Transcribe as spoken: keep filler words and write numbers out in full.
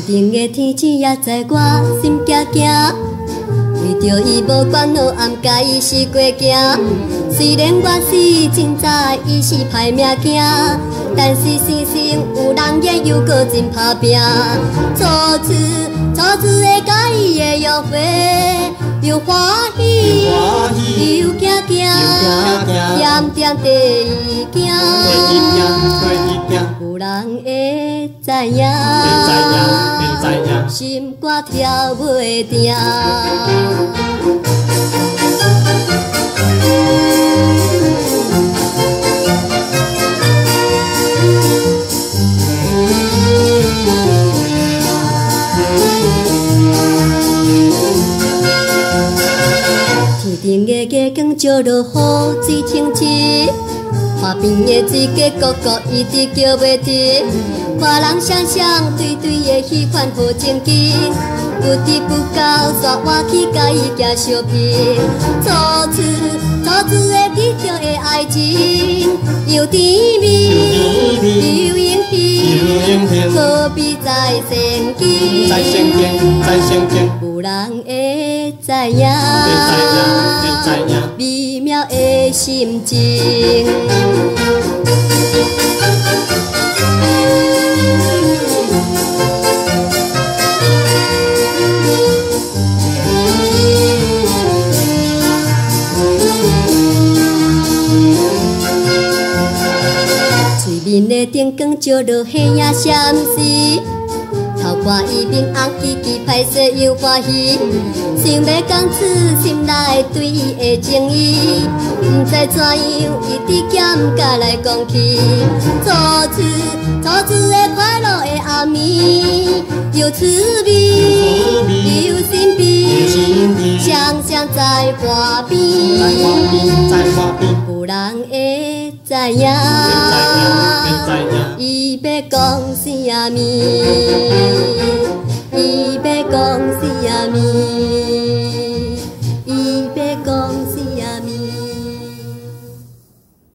顶的天星也知我心惊惊，为着伊无管好暗，甲伊死过行。虽然我是真知伊是歹命囝，但是生生有人缘又搁真打拼。初次初次的甲伊的约会，又欢喜又惊惊，点点第一惊。有人会知影，心肝跳袂定。天顶的月光照落雨水清澈，河边的水鸡咕咕一直叫袂停。看人双双对对的喜欢好情景，不知不觉煞我去甲伊行相片。初次初次的低调的爱情，又甜蜜又应甜，何必再生气？ 再生气，再生气。 有人会知影，美妙的心情。水面的灯光照落黑影闪烁。透过伊面红记记歹势又欢喜，想要讲出心内对伊的情意，不知怎样一直减甲来讲起。初次初次的快乐的暗暝，又滋味又神秘，双双在花边，有人会知影，伊要讲啥物？